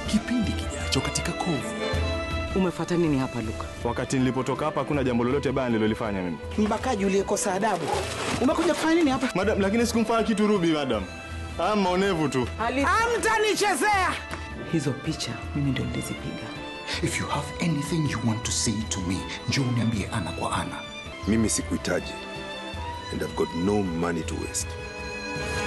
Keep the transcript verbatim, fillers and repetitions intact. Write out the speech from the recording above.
kipindi kijacho katika Kovu. Umefuata nini hapa Luka? Wakati nilipotoka hapa hakuna jambo lolote baya nililolifanya mimi. Mbakaji uliyekosa adabu. Umekuja kufanya nini hapa? Madam, lakini sikumfanya kitu Ruby madam. Ah, maonevu tu. Hamtanichezea. Hizo picha mimi ndio nilizipiga. If you have anything you want to say to me, njoo uniambie ana kwa ana. Mimi sikuhitaji. And I've got no money to waste.